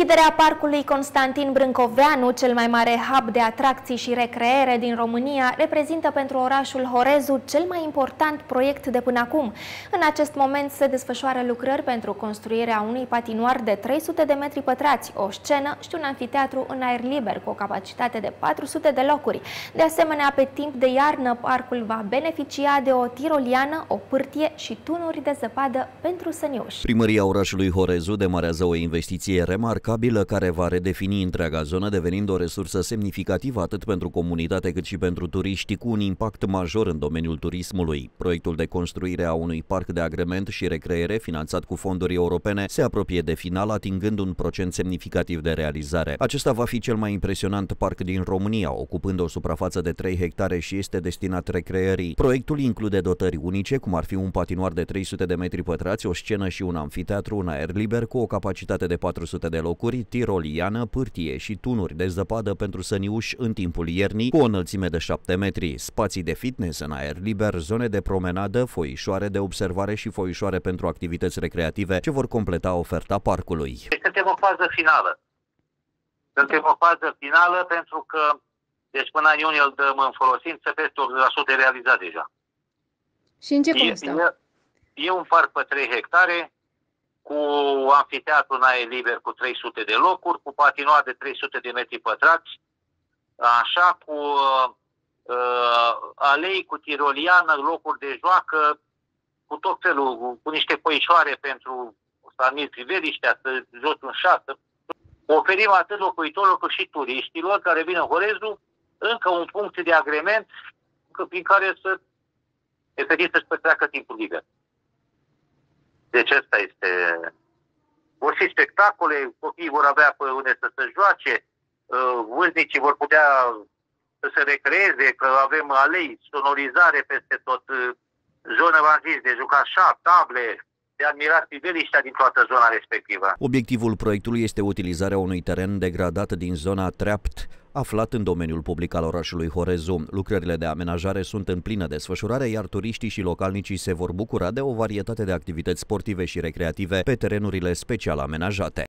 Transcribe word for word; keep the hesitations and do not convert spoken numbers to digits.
Deschiderea parcului Constantin Brâncoveanu, cel mai mare hub de atracții și recreere din România, reprezintă pentru orașul Horezu cel mai important proiect de până acum. În acest moment se desfășoară lucrări pentru construirea unui patinoar de trei sute de metri pătrați, o scenă și un anfiteatru în aer liber cu o capacitate de patru sute de locuri. De asemenea, pe timp de iarnă, parcul va beneficia de o tiroliană, o pârtie și tunuri de zăpadă pentru săniuși. Primăria orașului Horezu demarează o investiție remarcabilă care va redefini întreaga zonă, devenind o resursă semnificativă atât pentru comunitate cât și pentru turiști, cu un impact major în domeniul turismului. Proiectul de construire a unui parc de agrement și recreere, finanțat cu fonduri europene, se apropie de final, atingând un procent semnificativ de realizare. Acesta va fi cel mai impresionant parc din România, ocupând o suprafață de trei hectare și este destinat recreării. Proiectul include dotări unice, cum ar fi un patinoar de trei sute de metri pătrați, o scenă și un anfiteatru în aer liber cu o capacitate de patru sute de locuri, tiroliană, pârtie și tunuri de zăpadă pentru săniuși în timpul iernii, cu o înălțime de șapte metri, spații de fitness în aer liber, zone de promenadă, foișoare de observare și foișoare pentru activități recreative ce vor completa oferta parcului. Suntem în fază finală. Suntem în fază finală pentru că deci până în iunie îl dăm în folosință, peste optzeci la sută realizat deja. Și în ce constă? E, e un parc pe trei hectare, cu anfiteatru în aer liber cu trei sute de locuri, cu patinoar de trei sute de metri pătrați, așa, cu uh, alei, cu tiroliană, locuri de joacă, cu tot felul, cu, cu niște foișoare pentru să admiri priveliștea, să joci un șah. Oferim atât locuitorilor cât și turiștilor care vin în Horezu încă un punct de agrement prin care să efectiv să-și petreacă timpul liber. Deci asta este... Vor fi spectacole, copiii vor avea pe unde să se joace, vârstnicii vor putea să se recreeze, că avem alei, sonorizare peste tot, zonă, v-am zis, de jucat șah, table, de admirat priveliștea din toată zona respectivă. Obiectivul proiectului este utilizarea unui teren degradat din zona Treapt, aflat în domeniul public al orașului Horezu. Lucrările de amenajare sunt în plină desfășurare, iar turiștii și localnicii se vor bucura de o varietate de activități sportive și recreative pe terenurile special amenajate.